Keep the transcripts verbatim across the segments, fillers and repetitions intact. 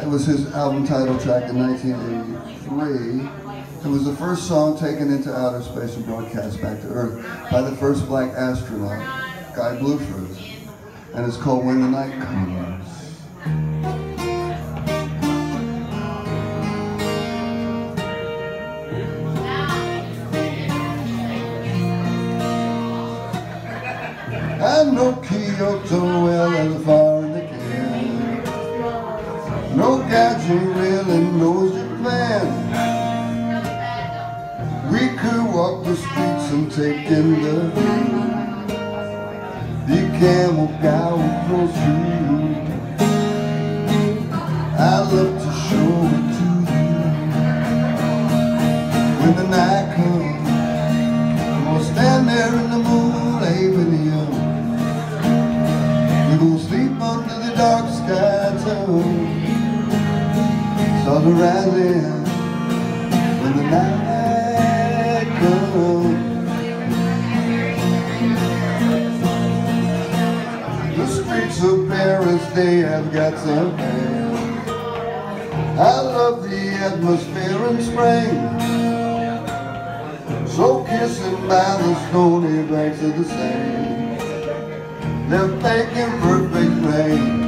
That was his album title track in nineteen eighty-three. It was the first song taken into outer space and broadcast back to Earth by the first black astronaut, Guy Bluefruit, and it's called When the Night Comes. I know Kyoto well as far as I can. No gadget really knows Japan. We could walk the streets and take in the view. The camel guy will go through. I'd love to show it to you. When the night comes, we'll stand there in the moonlight with you. We gon' sleep under the dark sky too. Stars are rising when the night comes. The streets of Paris, they have got some pain. I love the atmosphere in spring. So kissing by the stony banks of the Seine. They're making perfect rain.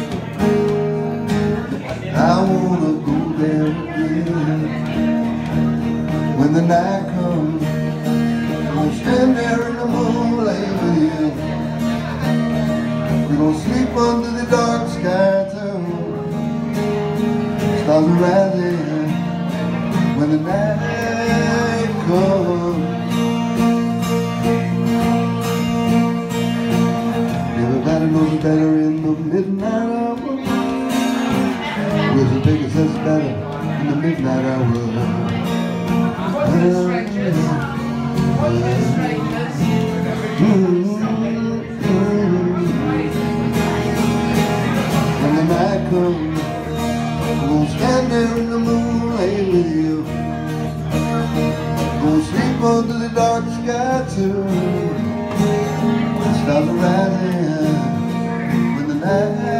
I wanna go there again. When the night comes, we'll stand there in the moonlight with you. We're gonna sleep under the dark sky too. Stars are rising when the night comes. Everybody knows better in the midnight hour. With the biggest that's better in the midnight hour. When the night comes, we'll stand there in the moonlight with you. We'll sleep under the dark sky too. Stars are rising when the night